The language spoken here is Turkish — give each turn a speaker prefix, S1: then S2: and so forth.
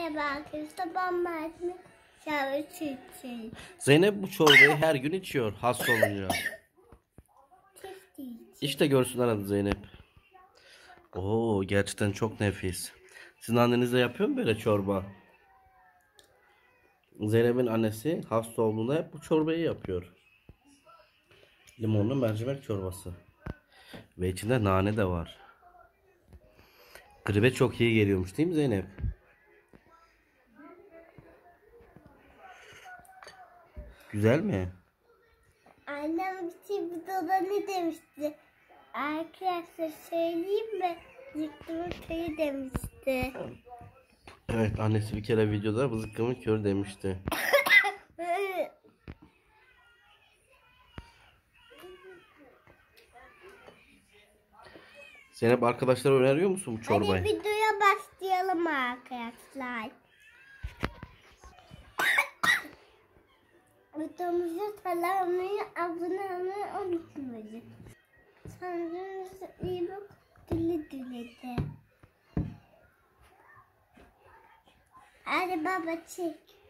S1: Merhaba arkadaşlar, ben Mert'in şarkısı için.
S2: Zeynep bu çorbayı her gün içiyor hasta olunca. İşte görsünler hadi Zeynep. Oo, gerçekten çok nefis. Sizin anneniz de yapıyor mu böyle çorba? Zeynep'in annesi hasta olduğunda hep bu çorbayı yapıyor. Limonlu mercimek çorbası. Ve içinde nane de var. Gribe çok iyi geliyormuş değil mi Zeynep? Güzel mi?
S1: Annem bir videoda ne demişti? Arkadaşlar söyleyeyim mi? Zıkkımın köyü demişti.
S2: Evet, annesi bir kere videoda zıkkımın kör demişti. Zeynep, arkadaşlara öneriyor musun bu çorbayı?
S1: Hadi videoya başlayalım arkadaşlar. Videomuzu tıklamayı, abone olmayı unutmayın. Kendinize iyi bak. Güle de. Hadi baba çek.